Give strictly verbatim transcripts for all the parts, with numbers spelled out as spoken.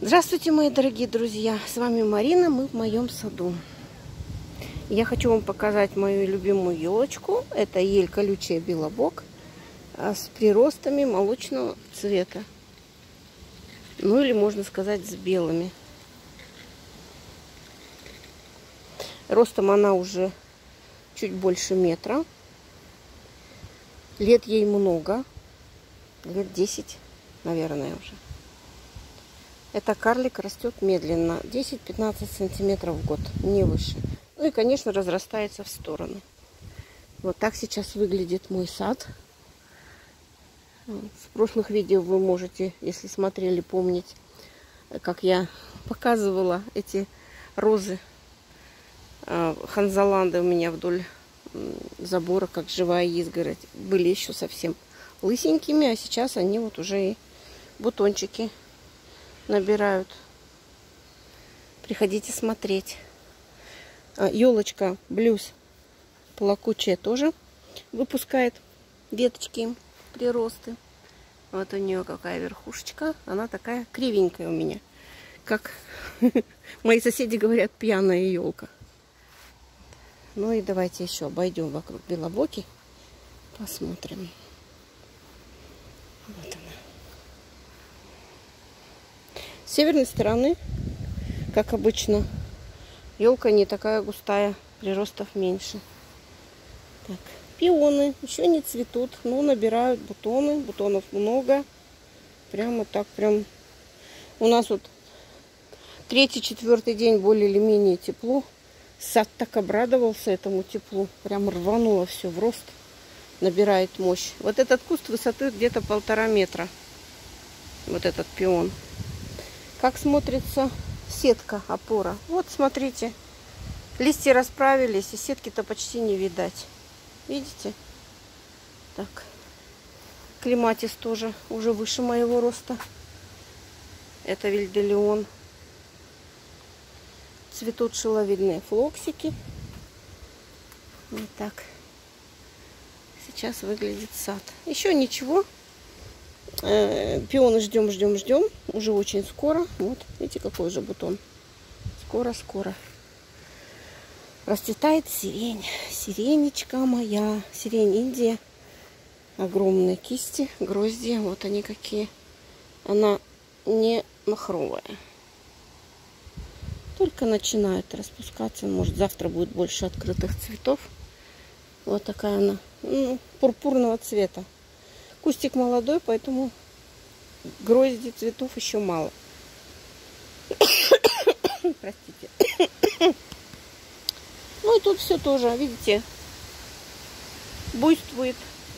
Здравствуйте, мои дорогие друзья! С вами Марина, мы в моем саду. Я хочу вам показать мою любимую елочку. Это ель колючая белобок с приростами молочного цвета. Ну или можно сказать с белыми. Ростом она уже чуть больше метра. Лет ей много. Лет десять, наверное, уже. Это карлик растет медленно, десять-пятнадцать сантиметров в год, не выше. Ну и, конечно, разрастается в стороны. Вот так сейчас выглядит мой сад. В прошлых видео вы можете, если смотрели, помнить, как я показывала эти розы ханзаланды у меня вдоль забора, как живая изгородь. Были еще совсем лысенькими, а сейчас они вот уже и бутончики набирают. Приходите смотреть. Елочка блюз плакучая тоже выпускает веточки, приросты. Вот у нее какая верхушечка. Она такая кривенькая у меня. Как мои соседи говорят, пьяная елка. Ну и давайте еще обойдем вокруг белобоки. Посмотрим. Вот она. С северной стороны, как обычно, елка не такая густая, приростов меньше. Так, пионы еще не цветут, но набирают бутоны. Бутонов много. Прямо так, прям. У нас вот третий-четвертый день более или менее тепло. Сад так обрадовался этому теплу. Прям рвануло все в рост. Набирает мощь. Вот этот куст высоты где-то полтора метра. Вот этот пион. Как смотрится сетка, опора. Вот, смотрите. Листья расправились, и сетки-то почти не видать. Видите? Так. Клематис тоже уже выше моего роста. Это вильделеон. Цветут шиловидные флоксики. Вот так. Сейчас выглядит сад. Еще ничего. Пионы ждем, ждем, ждем. Уже очень скоро. Вот, видите, какой же бутон. Скоро-скоро. Расцветает сирень. Сиренечка моя. Сирень Индия. Огромные кисти, гроздья. Вот они какие. Она не махровая. Только начинает распускаться. Может, завтра будет больше открытых цветов. Вот такая она. Ну, пурпурного цвета. Кустик молодой, поэтому грозди цветов еще мало. Простите. Ну и тут все тоже, видите, буйствует.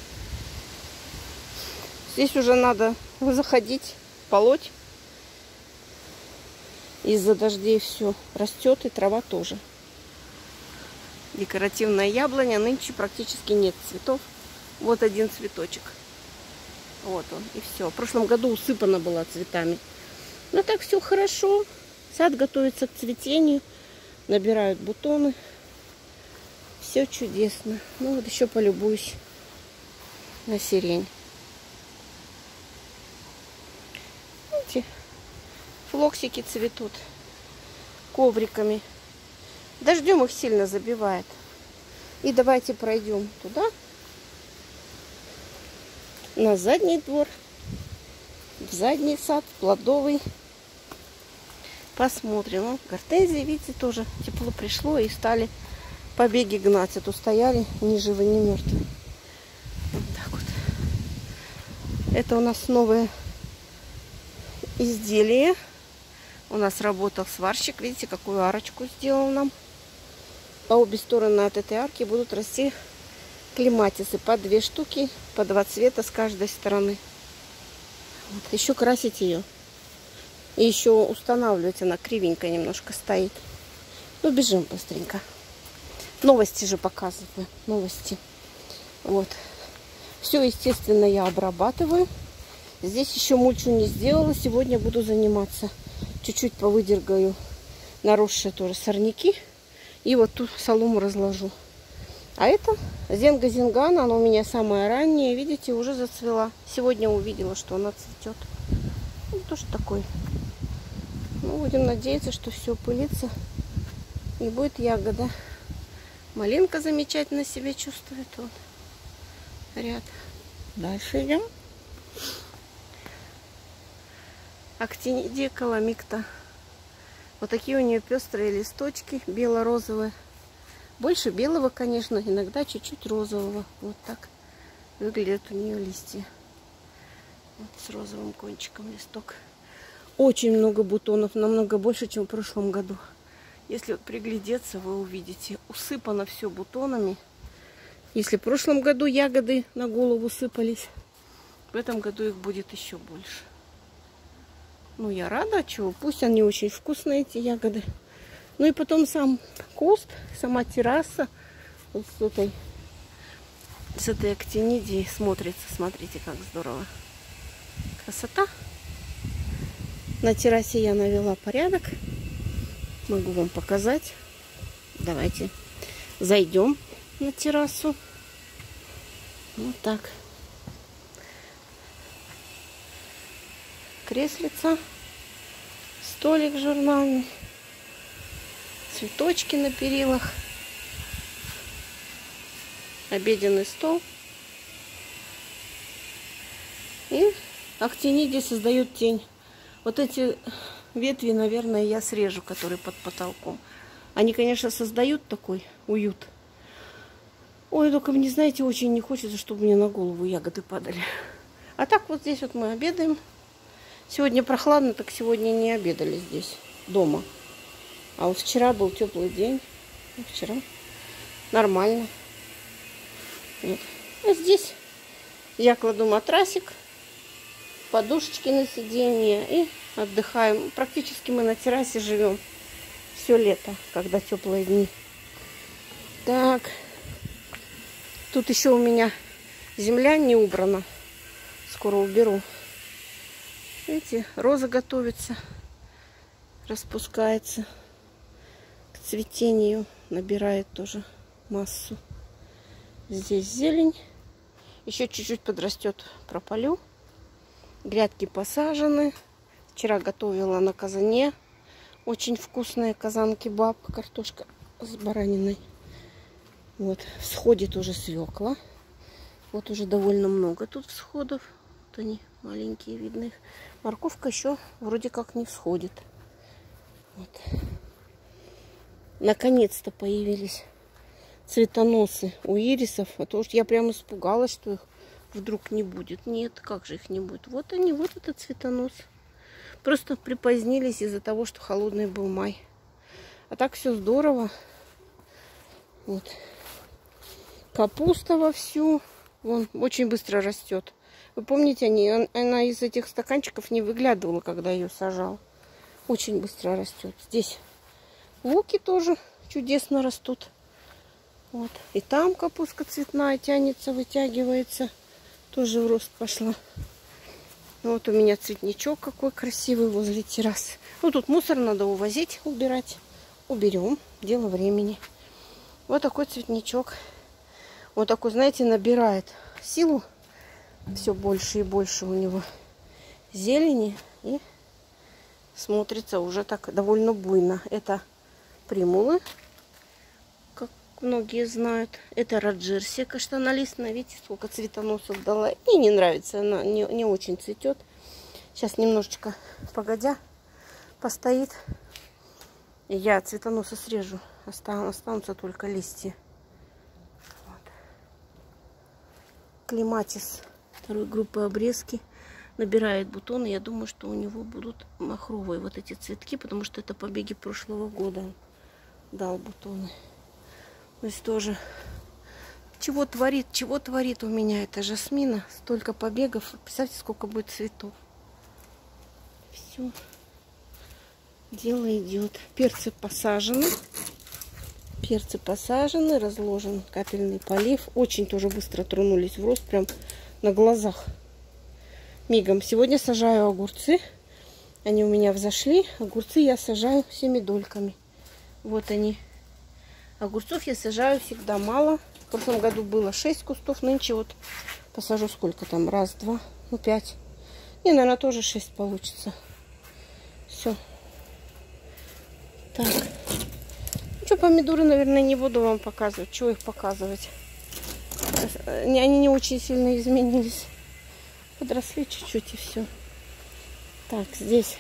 Здесь уже надо заходить, полоть. Из-за дождей все растет, и трава тоже. Декоративная яблоня. Нынче практически нет цветов. Вот один цветочек. Вот он, и все. В прошлом году усыпана была цветами. Но так все хорошо. Сад готовится к цветению. Набирают бутоны. Все чудесно. Ну вот еще полюбуюсь на сирень. Видите, флоксики цветут ковриками. Дождем их сильно забивает. И давайте пройдем туда. На задний двор, в задний сад, плодовый. Посмотрим. Вот гортензии, видите, тоже тепло пришло и стали побеги гнать. А то стояли ни живы, ни мертвые. Вот так вот. Это у нас новое изделие. У нас работал сварщик. Видите, какую арочку сделал нам. По обе стороны от этой арки будут расти клематисы по две штуки, по два цвета с каждой стороны. Вот, еще красить ее. И еще устанавливать. Она кривенькая немножко стоит. Ну, бежим быстренько. Новости же показываю. Новости. Вот. Все, естественно, я обрабатываю. Здесь еще мульчу не сделала. Сегодня буду заниматься. Чуть-чуть повыдергаю наросшие тоже сорняки. И вот тут солому разложу. А это зенга зингана, она у меня самая ранняя, видите, уже зацвела. Сегодня увидела, что она цветет. Ну, тоже такой Ну, будем надеяться, что все пылится и будет ягода. Малинка замечательно себя чувствует. Вот ряд. Дальше идем. Актинидия каламикта. Вот такие у нее пестрые листочки, бело-розовые. Больше белого, конечно, иногда чуть-чуть розового. Вот так выглядят у нее листья. Вот с розовым кончиком листок. Очень много бутонов, намного больше, чем в прошлом году. Если вот приглядеться, вы увидите, усыпано все бутонами. Если в прошлом году ягоды на голову сыпались, в этом году их будет еще больше. Ну, я рада, чего, пусть они очень вкусные, эти ягоды. Ну и потом сам куст, сама терраса вот с этой, с этой актинидией смотрится. Смотрите, как здорово. Красота. На террасе я навела порядок. Могу вам показать. Давайте зайдем на террасу. Вот так. Креслица. Столик журнальный. Цветочки на перилах. Обеденный стол. И актинидия создает тень. Вот эти ветви, наверное, я срежу, которые под потолком. Они, конечно, создают такой уют. Ой, только мне, знаете, очень не хочется, чтобы мне на голову ягоды падали. А так вот здесь вот мы обедаем. Сегодня прохладно, так сегодня не обедали здесь, дома. А вот вчера был теплый день. Вчера нормально. Вот. А здесь я кладу матрасик, подушечки на сиденье и отдыхаем. Практически мы на террасе живем все лето, когда теплые дни. Так. Тут еще у меня земля не убрана. Скоро уберу. Видите, роза готовится. Распускается. К цветению набирает тоже массу. Здесь зелень. Еще чуть-чуть подрастет, прополю. Грядки посажены. Вчера готовила на казане. Очень вкусные казан-кебаб. Картошка с бараниной. Вот, всходит уже свекла. Вот уже довольно много тут всходов. Вот они маленькие, видны их. Морковка еще вроде как не всходит. Вот. Наконец-то появились цветоносы у ирисов. А то уж я прям испугалась, что их вдруг не будет. Нет, как же их не будет? Вот они, вот этот цветонос. Просто припозднились из-за того, что холодный был май. А так все здорово. Вот. Капуста вовсю. Вон, очень быстро растет. Вы помните, они, она из этих стаканчиков не выглядывала, когда ее сажал. Очень быстро растет. Здесь луки тоже чудесно растут. Вот. И там капустка цветная тянется, вытягивается. Тоже в рост пошла. Вот у меня цветничок какой красивый возле террасы. Ну, тут мусор надо увозить, убирать. Уберем. Дело времени. Вот такой цветничок. Вот такой, знаете, набирает силу. Все больше и больше у него зелени. И смотрится уже так довольно буйно. Это примулы, как многие знают. Это раджерсия каштанолистная. Видите, сколько цветоносов дала. Мне не нравится, она не, не очень цветет. Сейчас немножечко погодя постоит. И я цветоноса срежу. Останутся только листья. Вот. Клематис второй группы обрезки набирает бутоны. Я думаю, что у него будут махровые вот эти цветки, потому что это побеги прошлого года. Дал бутоны. То есть тоже чего творит, чего творит у меня эта жасмина. Столько побегов. Представьте, сколько будет цветов. Все. Дело идет. Перцы посажены. Перцы посажены, разложен капельный полив. Очень тоже быстро тронулись в рост, прям на глазах. Мигом. Сегодня сажаю огурцы. Они у меня взошли. Огурцы я сажаю семидольками. Вот они. Огурцов я сажаю всегда мало. В прошлом году было шесть кустов. Нынче вот посажу сколько там? Раз, два, ну пять. И, наверное, тоже шесть получится. Все. Это помидоры, наверное, не буду вам показывать. Чего их показывать? Они не очень сильно изменились. Подросли чуть-чуть и все. Так, здесь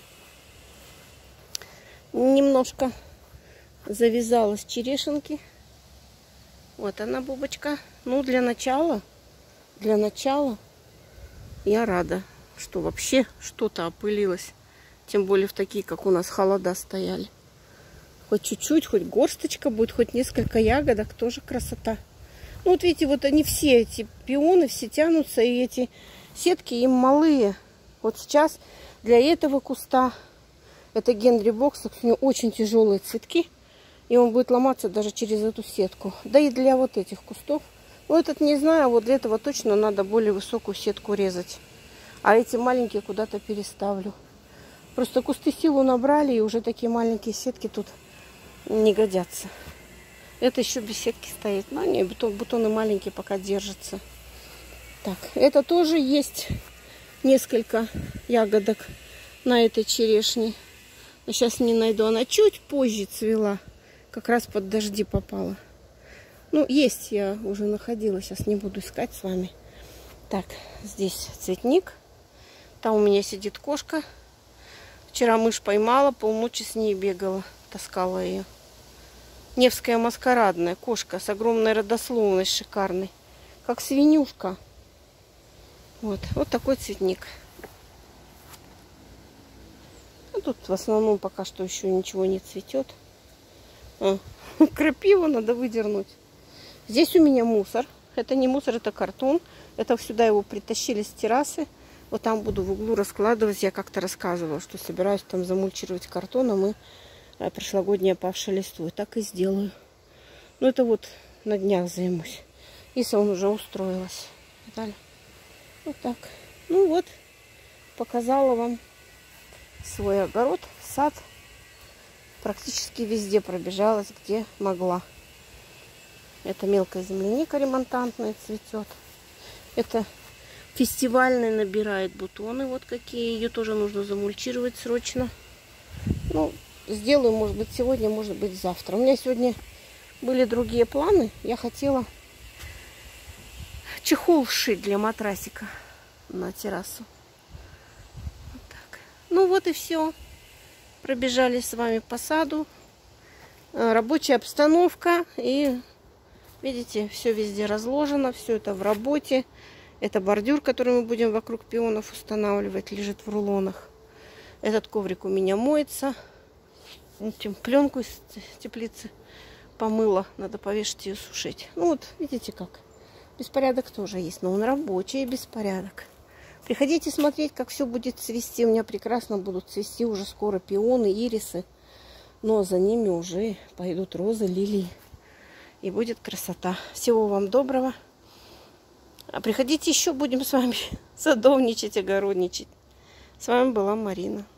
немножко завязалась черешенки. Вот она, бубочка. Ну, для начала, для начала я рада, что вообще что-то опылилось. Тем более в такие, как у нас, холода стояли. Хоть чуть-чуть, хоть горсточка будет, хоть несколько ягодок, тоже красота. Ну, вот видите, вот они все, эти пионы, все тянутся, и эти сетки им малые. Вот сейчас для этого куста, это Генри Бокс, у него очень тяжелые цветки, и он будет ломаться даже через эту сетку. Да и для вот этих кустов. Ну, этот не знаю, вот для этого точно надо более высокую сетку резать. А эти маленькие куда-то переставлю. Просто кусты силу набрали, и уже такие маленькие сетки тут не годятся. Это еще без сетки стоит. Но они, бутон, бутоны маленькие, пока держатся. Так, это тоже есть несколько ягодок на этой черешне. Но сейчас не найду. Она чуть позже цвела. Как раз под дожди попала. Ну, есть, я уже находила. Сейчас не буду искать с вами. Так, здесь цветник. Там у меня сидит кошка. Вчера мышь поймала, полночи с ней бегала. Таскала ее. Невская маскарадная кошка с огромной родословной, шикарной. Как свинюшка. Вот, вот такой цветник. А тут в основном пока что еще ничего не цветет. А, крапиву надо выдернуть. Здесь у меня мусор. Это не мусор, это картон. Это сюда его притащили с террасы. Вот там буду в углу раскладывать. Я как-то рассказывала, что собираюсь там замульчировать картоном и прошлогоднее опавшее листвой. Так и сделаю. Ну, это вот на днях займусь. Иса он уже устроилась. Далее. Вот так. Ну вот, показала вам свой огород, сад. Практически везде пробежалась, где могла. Это мелкая земляника ремонтантная цветет. Это фестивальная набирает бутоны. Вот какие. Ее тоже нужно замульчировать срочно. Ну, сделаю, может быть, сегодня, может быть, завтра. У меня сегодня были другие планы. Я хотела чехол сшить для матрасика на террасу. Вот так. Ну вот и все. Пробежали с вами по саду. Рабочая обстановка. И видите, все везде разложено. Все это в работе. Это бордюр, который мы будем вокруг пионов устанавливать, лежит в рулонах. Этот коврик у меня моется. Этим пленку из теплицы помыла. Надо повешать ее сушить. Ну вот, видите как. Беспорядок тоже есть. Но он рабочий беспорядок. Приходите смотреть, как все будет цвести. У меня прекрасно будут цвести уже скоро пионы, ирисы. Но за ними уже пойдут розы, лилии. И будет красота. Всего вам доброго. А приходите еще, будем с вами садовничать, огородничать. С вами была Марина.